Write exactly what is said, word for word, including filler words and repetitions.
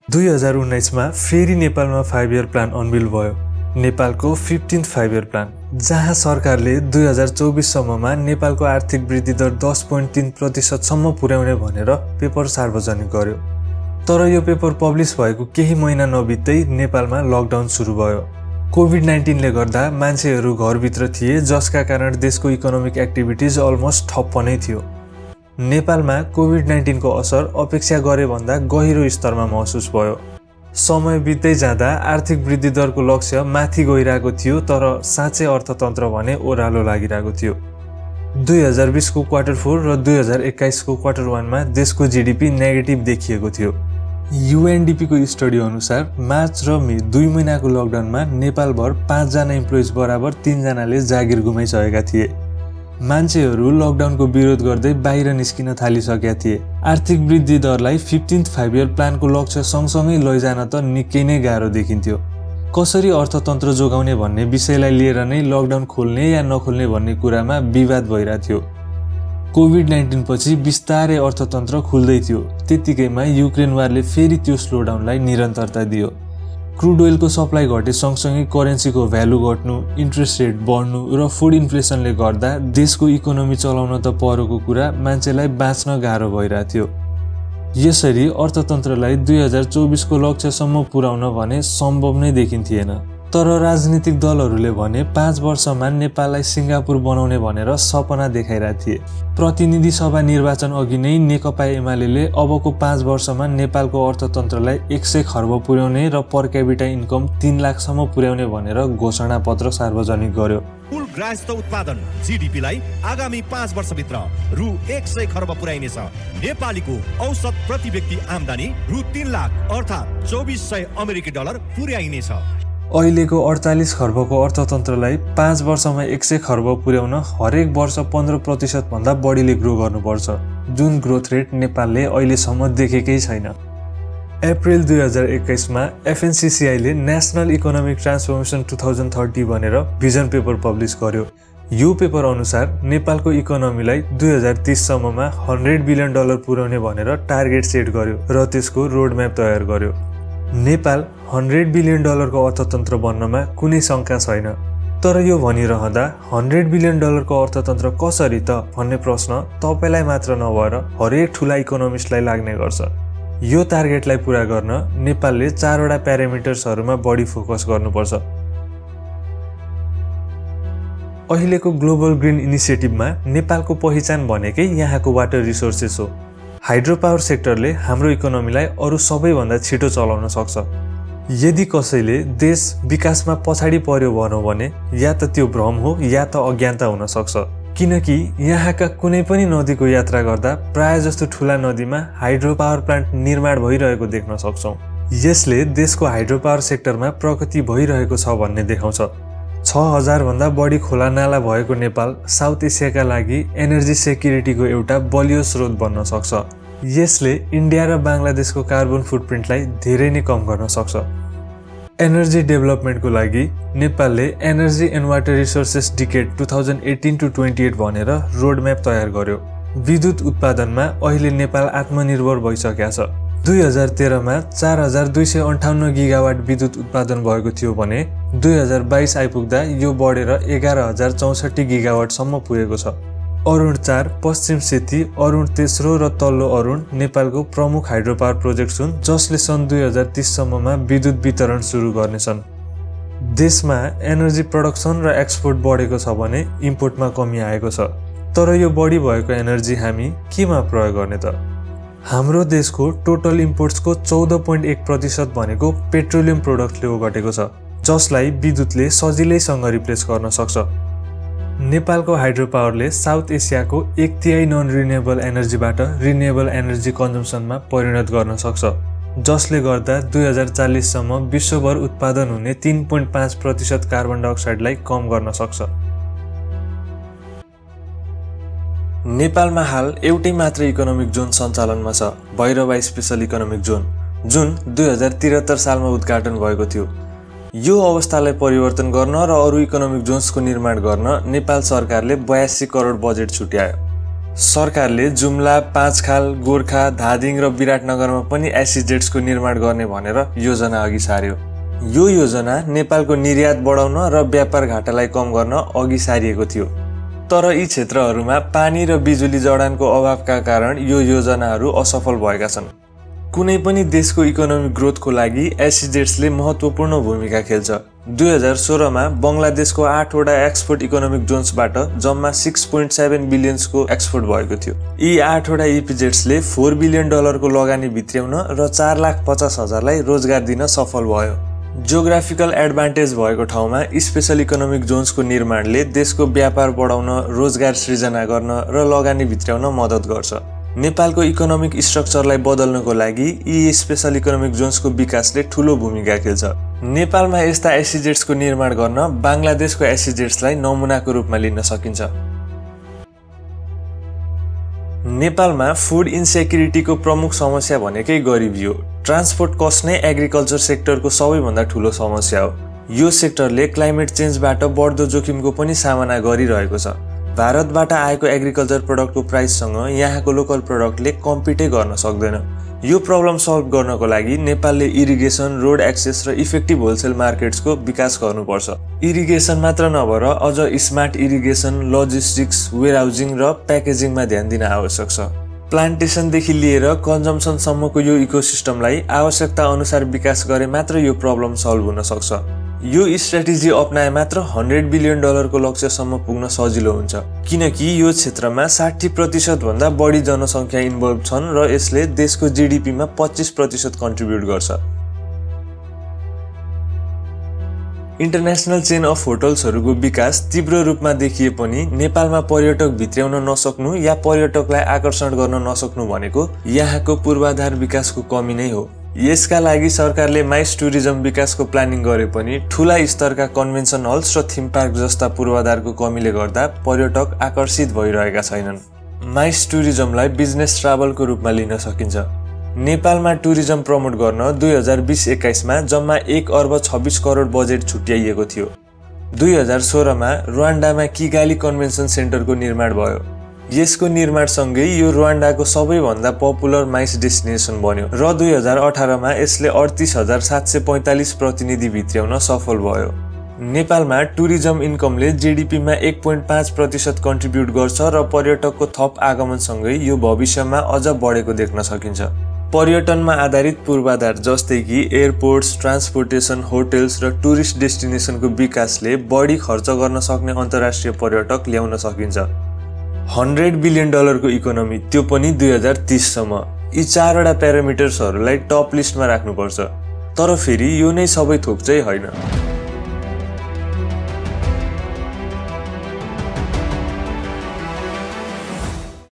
दुई हजार उन्नाइस मा फेरि नेपालमा फाइभ इयर प्लान अनभिल भयो। नेपालको फिफ्टिन्थ फाइभ इयर प्लान, जहाँ सरकारले दुई हजार चौबिस सम्ममा नेपालको आर्थिक वृद्धि दर दस पोइन्ट तीन प्रतिशतसम्म पुर्याउने भनेर पेपर सार्वजनिक गर्यो। तर यो पेपर पब्लिस भएको केही महिना नबित्दै नेपालमा लकडाउन सुरु भयो। कोभिड नाइन्टिनले गर्दा मान्छेहरू घरभित्र थिए, जसका कारण देशको इकोनोमिक एक्टिभिटिज अलमोस्ट ठप्प नै थियो। नेपालमा कोभिड नाइन्टिनको असर अपेक्षा गरे भन्दा गहिरो स्तरमा महसुस भयो। समय बित्दै जाँदा आर्थिक वृद्धि दरको लक्ष्य माथि गइरहेको थियो, तर साँच्चै अर्थतन्त्र भने ओह्रालो लागिरहेको थियो। दुई हजार बिसको क्वार्टर फोर र दुई हजार एक्काइसको क्वार्टर वानमा देशको जिडिपी नेगेटिभ देखिएको थियो। युएनडिपीको स्टडी अनुसार मार्च र मे दुई महिनाको लकडाउनमा नेपालभर पाँचजना इम्प्लोइज बराबर तीनजनाले जागिर गुमाइसकेका थिए। मान्छेहरू लकडाउनको विरोध गर्दै बाहिर निस्किन थालिसकेका थिए। आर्थिक वृद्धि दरलाई फिफ्टिन्थ फाइभ इयर प्लानको लक्ष्य सँगसँगै लैजान त निकै नै गाह्रो देखिन्थ्यो। कसरी अर्थतन्त्र जोगाउने भन्ने विषयलाई लिएर नै लकडाउन खोल्ने या नखोल्ने भन्ने कुरामा विवाद भइरहेको थियो। कोभिड नाइन्टिन पछि बिस्तारै अर्थतन्त्र खुल्दै थियो। त्यतिकैमा युक्रेन वारले फेरि त्यो स्लोडाउनलाई निरन्तरता दियो। क्रुड ओइलको सप्लाई घटे सँगसँगै करेन्सीको भ्यालु घट्नु, इन्ट्रेस्ट रेट बढ्नु र फुड इन्फ्लेसनले गर्दा देशको इकोनोमी चलाउन त परेको कुरा मान्छेलाई बाँच्न गाह्रो भइरहेको थियो। यसरी अर्थतन्त्रलाई दुई हजार चौबिसको लक्ष्यसम्म पुर्याउन भने सम्भव नै देखिन्थेन। तर राजनीतिक दलहरूले भने पाँच वर्षमा नेपाललाई सिङ्गापुर बनाउने भनेर सपना देखाइरहेका थिए। प्रतिनिधि सभा निर्वाचन अघि नै नेकपा एमाले अबको पाँच वर्षमा नेपालको अर्थतन्त्रलाई एक सय खर्ब पुर्याउने र पर क्यापिटा इन्कम तीन लाखसम्म पुर्याउने भनेर घोषणा पत्र सार्वजनिक गर्यो। कुल ग्राहस्थ उत्पादन जीडीपीलाई आगामी पाँच वर्षभित्र रु एक सय खर्ब पुर्याइनेछ। नेपालीको औसत प्रति व्यक्ति आम्दानी रु तीन लाख अर्थात् चौबिस सय अमेरिकी डलर पुर्याइनेछ। अहिलेको अडचालिस खर्बको अर्थतन्त्रलाई पाँच वर्षमा एक सय खर्ब पुर्याउन हरेक वर्ष पन्ध्र प्रतिशत भन्दा बढीले ग्रो गर्नुपर्छ, जुन ग्रोथ रेट नेपालले अहिलेसम्म देखेकै छैन। अप्रिल दुई हजार एक्काइसमा एफएनसिसिआईले national economic transformation two thousand thirty भनेर भिजन पेपर पब्लिस गर्यो। यो पेपर अनुसार नेपालको इकोनोमीलाई दुई हजार तीससम्ममा हन्ड्रेड बिलियन डलर पुर्याउने भनेर टार्गेट सेट गर्यो र त्यसको रोडम्याप तयार गर्यो। नेपाल हन्ड्रेड बिलियन डलरको अर्थतन्त्र बन्नमा कुनै शङ्का छैन। तर यो भनिरहँदा हन्ड्रेड बिलियन डलरको अर्थतन्त्र कसरी त भन्ने प्रश्न तपाईँलाई मात्र नभएर हरेक ठुला इकोनोमिस्टलाई लाग्ने गर्छ। यो टार्गेटलाई पुरा गर्न नेपालले चारवटा प्यारामिटर्सहरूमा बढी फोकस गर्नुपर्छ। अहिलेको ग्लोबल ग्रिन इनिसिएटिभमा नेपालको पहिचान भनेकै यहाँको वाटर रिसोर्सेस हो। हाइड्रो पावर सेक्टरले हाम्रो इकोनोमीलाई अरू सबैभन्दा छिटो चलाउन सक्छ। यदि कसैले देश विकासमा पछाडि पर्यो भनौँ भने या त त्यो भ्रम हो या त अज्ञानता हुन सक्छ। किनकि यहाँका कुनै पनि नदीको यात्रा गर्दा प्राय जस्तो ठुला नदीमा हाइड्रो पावर प्लान्ट निर्माण भइरहेको देख्न सक्छौँ। यसले देशको हाइड्रो पावर सेक्टरमा प्रगति भइरहेको छ भन्ने देखाउँछ। छ हजार भन्दा बढी खोला नाला भएको नेपाल साउथ एसियाका लागि एनर्जी सेक्युरिटीको एउटा बलियो स्रोत बन्न सक्छ। यसले इन्डिया र बङ्गलादेशको कार्बन फुटप्रिन्टलाई धेरै नै कम गर्न सक्छ। एनर्जी डेभलपमेन्टको लागि नेपालले energy and water resources decade two thousand eighteen to twenty eight भनेर रोडम्याप तयार गर्यो। विद्युत उत्पादनमा अहिले नेपाल आत्मनिर्भर भइसकेको छ। दुई हजार तेह्रमा चार हजार दुई सय अन्ठाउन्न गिगावाट विद्युत उत्पादन भएको थियो भने दुई हजार बाइस आइपुग्दा यो बढेर एघार हजार चौसठी गिगावाटसम्म पुगेको छ। अरुण चार, पश्चिम सेती, अरुण तेस्रो र तल्लो अरुण नेपालको प्रमुख हाइड्रो पावर प्रोजेक्ट हुन्, जसले सन् दुई हजार तीससम्ममा विद्युत वितरण सुरु गर्नेछन्। देशमा एनर्जी प्रडक्सन र एक्सपोर्ट बढेको छ भने इम्पोर्टमा कमी आएको छ। तर यो बढी भएको एनर्जी हामी केमा प्रयोग गर्ने त? हाम्रो देशको टोटल इम्पोर्ट्सको चौध पोइन्ट एक प्रतिशत भनेको पेट्रोलियम प्रोडक्टले ओगटेको छ, जसलाई विद्युतले सजिलैसँग रिप्लेस गर्न सक्छ। नेपालको हाइड्रो पावरले साउथ एसियाको एक तिहाई नन रिन्युएबल एनर्जीबाट रिन्युएबल एनर्जी कन्जम्सनमा परिणत गर्न सक्छ, जसले गर्दा दुई हजार चालिससम्म विश्वभर उत्पादन हुने तीन पोइन्ट पाँच प्रतिशत कार्बन डाइअक्साइडलाई कम गर्न सक्छ। नेपालमा हाल एउटै मात्र इकोनोमिक जोन सञ्चालनमा छ, भैरवा स्पेशल इकोनोमिक जोन, जुन दुई हजार त्रिहत्तर सालमा उद्घाटन भएको थियो। यो अवस्थालाई परिवर्तन गर्न र अरू इकोनोमिक जोन्सको निर्माण गर्न नेपाल सरकारले बयासी करोड बजेट छुट्यायो। सरकारले जुम्ला, पाँचखाल, गोर्खा, धादिङ र विराटनगरमा पनि एसइजेड्सको निर्माण गर्ने भनेर योजना अघि सार्यो। यो योजना नेपालको निर्यात बढाउन र व्यापार घाटालाई कम गर्न अघि सारिएको थियो। तर यी क्षेत्रहरूमा पानी र बिजुली जडानको अभावका कारण यो योजनाहरू असफल भएका छन्। कुनै पनि देशको इकोनोमिक ग्रोथको लागि एसइजेड्सले महत्त्वपूर्ण भूमिका खेल्छ। दुई हजार सोह्रमा बङ्गलादेशको आठवटा एक्सपोर्ट इकोनोमिक जोन्सबाट जम्मा सिक्स पोइन्ट सेभेन बिलियन्सको एक्सपोर्ट भएको थियो। यी आठवटा इपिजेड्सले फोर बिलियन डलरको लगानी भित्र्याउन र चार लाख पचास हजारलाई रोजगार दिन सफल भयो। जियोग्राफिकल एडभान्टेज भएको ठाउँमा स्पेशल इकोनोमिक जोन्सको निर्माणले देशको व्यापार बढाउन, रोजगार सृजना गर्न र लगानी भित्र्याउन मद्दत गर्छ। नेपालको इकोनोमिक स्ट्रक्चरलाई बदल्नको लागि यी स्पेशल इकोनोमिक जोन्सको विकासले ठूलो भूमिका खेल्छ। नेपालमा यस्ता एसइजेड्सको निर्माण गर्न बांग्लादेशको एसइजेड्सलाई नमुनाको रूपमा लिन सकिन्छ। नेपालमा फूड इनसेक्युरिटीको प्रमुख समस्या भनेकै गरिबी हो। ट्रान्सपोर्ट कस्ट नै एग्रिकल्चर सेक्टरको सबैभन्दा ठूलो समस्या हो। यो सेक्टरले क्लाइमेट चेन्जबाट बढ्दो जोखिमको पनि सामना गरिरहेको छ। भारतबाट आएको एग्रिकल्चर प्रोडक्टको प्राइससँग यहाँको लोकल प्रोडक्टले कम्पिटै गर्न सक्दैन। यो प्रब्लम सल्भ गर्नको लागि नेपालले इरिगेसन, रोड एक्सेस र इफेक्टिभ होलसेल मार्केट्सको विकास गर्नुपर्छ। इरिगेसन मात्र नभएर अझ स्मार्ट इरिगेसन, लजिस्टिक्स, वेयरहाउजिङ र प्याकेजिङमा ध्यान दिन आवश्यक छ। प्लान्टेसनदेखि लिएर कन्जम्सनसम्मको यो इकोसिस्टमलाई आवश्यकता अनुसार विकास गरे मात्र यो प्रब्लम सल्भ हुन सक्छ। यो स्ट्र्याटेजी अपनाए मात्र हन्ड्रेड बिलियन डलरको लक्ष्यसम्म पुग्न सजिलो हुन्छ, किनकि यो क्षेत्रमा साठी प्रतिशत भन्दा बढी जनसङ्ख्या इन्भल्भ छन् र यसले देशको जीडीपीमा पच्चीस प्रतिशत कन्ट्रिब्युट गर्छ। इन्टरनेसनल चेन अफ होटल्सहरूको विकास तीव्र रूपमा देखिए पनि नेपालमा पर्यटक भित्र्याउन नसक्नु या पर्यटकलाई आकर्षण गर्न नसक्नु भनेको यहाँको पूर्वाधार विकासको कमी नै हो। यसका लागि सरकारले माइस टुरिज्म विकासको प्लानिङ गरे पनि ठूला स्तरका कन्भेन्सन हल्स र थिम पार्क जस्ता पूर्वाधारको कमीले गर्दा पर्यटक आकर्षित भइरहेका छैनन्। माइस टुरिज्मलाई बिजनेस ट्राभलको रूपमा लिन सकिन्छ। नेपालमा टुरिज्म प्रमोट गर्न दुई हजार बिस एक्काइसमा जम्मा एक अर्ब छब्बिस करोड बजेट छुट्याइएको थियो। दुई हजार सोह्रमा रुवान्डामा किगाली कन्भेन्सन सेन्टरको निर्माण भयो। यसको निर्माणसँगै यो रुवान्डाको सबैभन्दा पपुलर माइस डेस्टिनेसन बन्यो र दुई हजार अठारमा यसले अडतिस हजार सात सय पैँतालिस प्रतिनिधि भित्र्याउन सफल भयो। नेपालमा टुरिज्म इन्कमले जीडीपीमा एक पोइन्ट पाँच प्रतिशत कन्ट्रिब्युट गर्छ र पर्यटकको थप आगमनसँगै यो भविष्यमा अझ बढेको देख्न सकिन्छ। पर्यटनमा आधारित पूर्वाधार जस्तै कि एयरपोर्ट्स, ट्रान्सपोर्टेसन, होटल्स र टुरिस्ट डेस्टिनेसनको विकासले बढी खर्च गर्न सक्ने अन्तर्राष्ट्रिय पर्यटक ल्याउन सकिन्छ। हन्ड्रेड बिलियन डलरको इकोनोमी, त्यो पनि दुई हजार तीससम्म। यी चारवटा प्यारामिटर्सहरूलाई टप लिस्टमा राख्नुपर्छ। तर फेरि यो नै सबै थोक चाहिँ होइन।